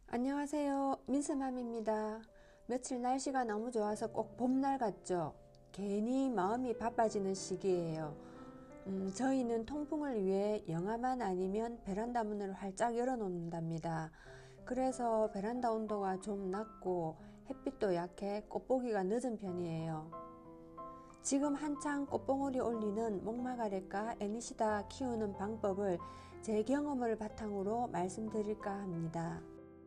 안녕하세요. 민스맘입니다. 며칠 날씨가 너무 좋아서 꼭 봄날 같죠? 괜히 마음이 바빠지는 시기예요. 저희는 통풍을 위해 영하만 아니면 베란다 문을 활짝 열어놓는답니다. 그래서 베란다 온도가 좀 낮고 햇빛도 약해 꽃보기가 늦은 편이에요. 지금 한창 꽃봉오리 올리는 목마가렛과 애니시다 키우는 방법을 제 경험을 바탕으로 말씀드릴까 합니다.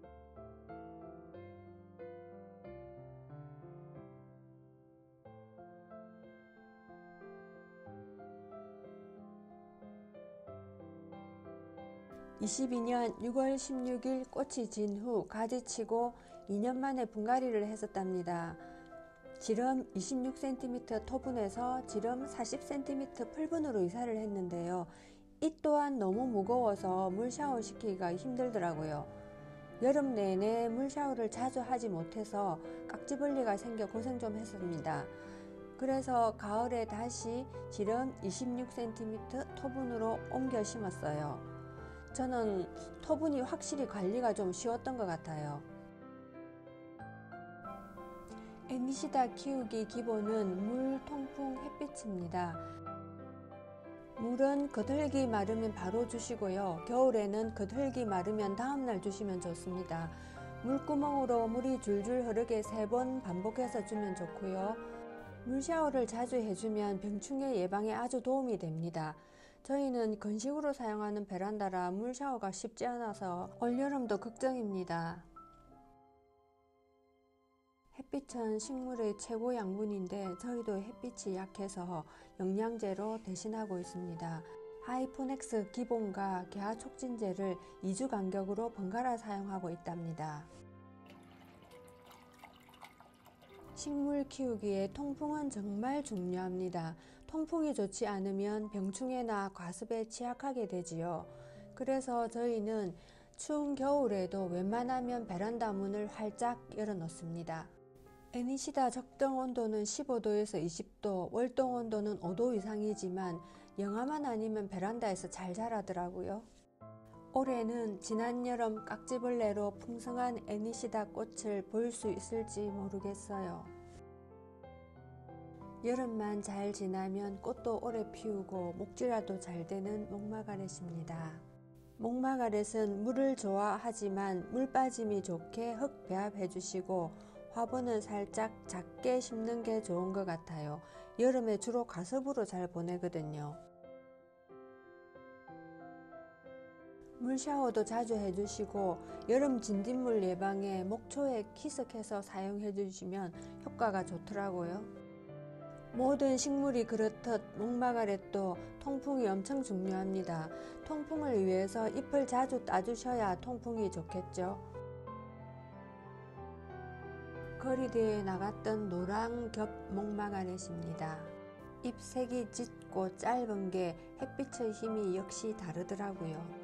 22년 6월 16일 꽃이 진 후 가지치고 2년 만에 분갈이를 했었답니다. 지름 26cm 토분에서 지름 40cm 풀분으로 이사를 했는데요. 이 또한 너무 무거워서 물 샤워 시키기가 힘들더라고요. 여름 내내 물 샤워를 자주 하지 못해서 깍지벌레가 생겨 고생 좀 했습니다. 그래서 가을에 다시 지름 26cm 토분으로 옮겨 심었어요. 저는 토분이 확실히 관리가 좀 쉬웠던 것 같아요. 애니시다 키우기 기본은 물, 통풍, 햇빛입니다. 물은 겉흙이 마르면 바로 주시고요. 겨울에는 겉흙이 마르면 다음날 주시면 좋습니다. 물구멍으로 물이 줄줄 흐르게 3번 반복해서 주면 좋고요. 물 샤워를 자주 해주면 병충해 예방에 아주 도움이 됩니다. 저희는 건식으로 사용하는 베란다라 물 샤워가 쉽지 않아서 올여름도 걱정입니다. 햇빛은 식물의 최고 양분인데 저희도 햇빛이 약해서 영양제로 대신하고 있습니다. 하이포넥스 기본과 개화 촉진제를 2주 간격으로 번갈아 사용하고 있답니다. 식물 키우기에 통풍은 정말 중요합니다. 통풍이 좋지 않으면 병충해나 과습에 취약하게 되지요. 그래서 저희는 추운 겨울에도 웬만하면 베란다 문을 활짝 열어놓습니다. 애니시다 적정 온도는 15도에서 20도, 월동 온도는 5도 이상이지만 영하만 아니면 베란다에서 잘 자라더라고요. 올해는 지난 여름 깍지벌레로 풍성한 애니시다 꽃을 볼 수 있을지 모르겠어요. 여름만 잘 지나면 꽃도 오래 피우고 목질화도 잘 되는 목마가렛입니다. 목마가렛은 물을 좋아하지만 물 빠짐이 좋게 흙 배합해 주시고 화분은 살짝 작게 심는 게 좋은 것 같아요. 여름에 주로 가습으로 잘 보내거든요. 물 샤워도 자주 해주시고 여름 진딧물 예방에 목초에 키스해서 사용해 주시면 효과가 좋더라고요. 모든 식물이 그렇듯 목마가렛도 통풍이 엄청 중요합니다. 통풍을 위해서 잎을 자주 따주셔야 통풍이 좋겠죠. 거리대에 나갔던 노랑겹 목마가렛입니다. 잎색이 짙고 짧은 게 햇빛의 힘이 역시 다르더라고요.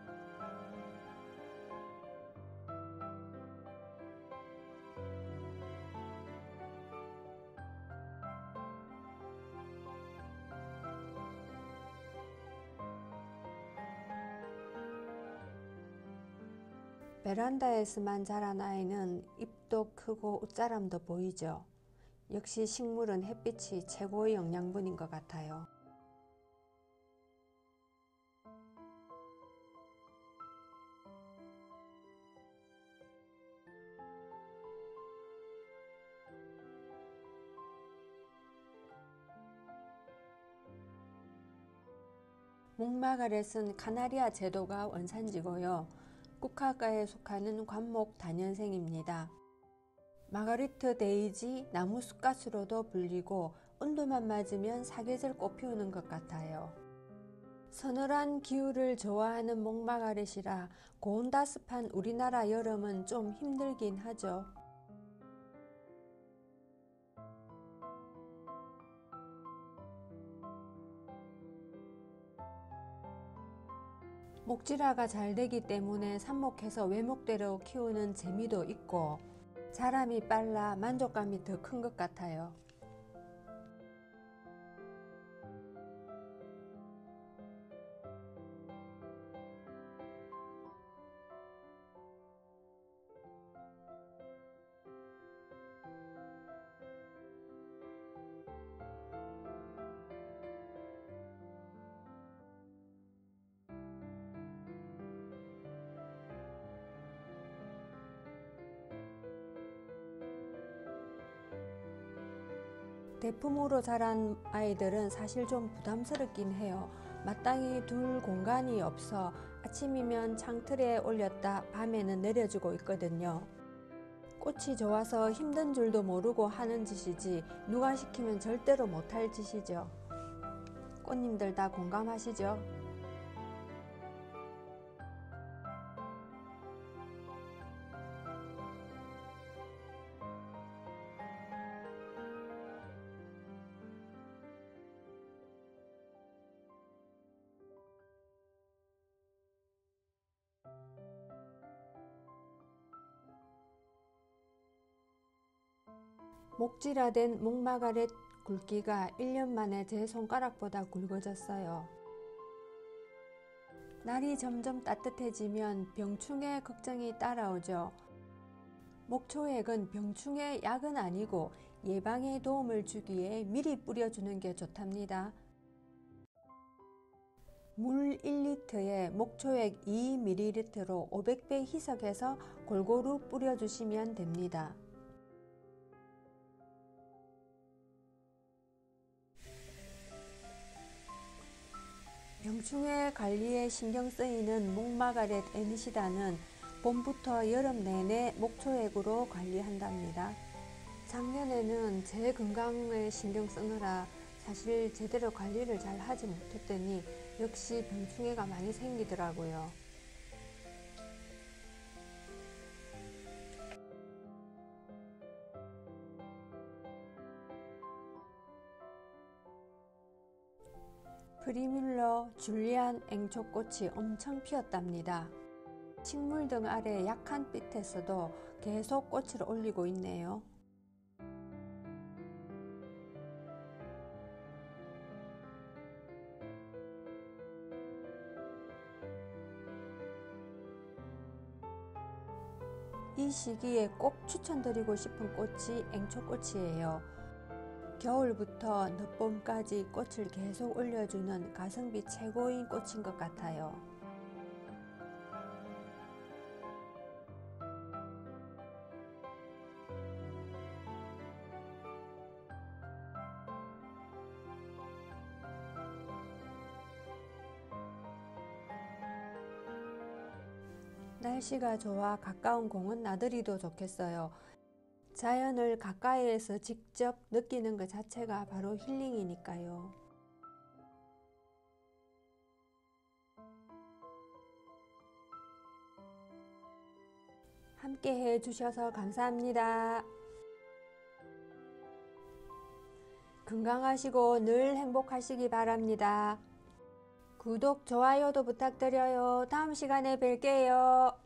베란다에서만 자란 아이는 잎도 크고 옷자람도 보이죠. 역시 식물은 햇빛이 최고의 영양분인 것 같아요. 목마가렛은 카나리아 제도가 원산지고요. 국화과에 속하는 관목 다년생입니다. 마가리트 데이지 나무 쑥갓으로도 불리고 온도만 맞으면 사계절 꽃 피우는 것 같아요. 서늘한 기후를 좋아하는 목마가렛이라 고온다습한 우리나라 여름은 좀 힘들긴 하죠. 목질화가 잘 되기 때문에 삽목해서 외목대로 키우는 재미도 있고 자람이 빨라 만족감이 더 큰 것 같아요. 대품으로 자란 아이들은 사실 좀 부담스럽긴 해요. 마땅히 둘 공간이 없어 아침이면 창틀에 올렸다 밤에는 내려주고 있거든요. 꽃이 좋아서 힘든 줄도 모르고 하는 짓이지 누가 시키면 절대로 못할 짓이죠. 꽃님들 다 공감하시죠? 목질화된 목마가렛 굵기가 1년 만에 제 손가락보다 굵어졌어요. 날이 점점 따뜻해지면 병충해 걱정이 따라오죠. 목초액은 병충해 약은 아니고 예방에 도움을 주기에 미리 뿌려주는 게 좋답니다. 물 1리터에 목초액 2ml로 500배 희석해서 골고루 뿌려주시면 됩니다. 병충해 관리에 신경 쓰이는 목마가렛 애니시다는 봄부터 여름 내내 목초액으로 관리한답니다. 작년에는 제 건강에 신경 쓰느라 사실 제대로 관리를 잘 하지 못했더니 역시 병충해가 많이 생기더라고요. 프리뮬러 줄리안 앵초꽃이 엄청 피었답니다. 식물등 아래 약한 빛에서도 계속 꽃을 올리고 있네요. 이 시기에 꼭 추천드리고 싶은 꽃이 앵초꽃이에요. 겨울부터 늦봄까지 꽃을 계속 올려주는 가성비 최고인 꽃인 것 같아요. 날씨가 좋아 가까운 공원 나들이도 좋겠어요. 자연을 가까이에서 직접 느끼는 것 자체가 바로 힐링이니까요. 함께 해주셔서 감사합니다. 건강하시고 늘 행복하시기 바랍니다. 구독, 좋아요도 부탁드려요. 다음 시간에 뵐게요.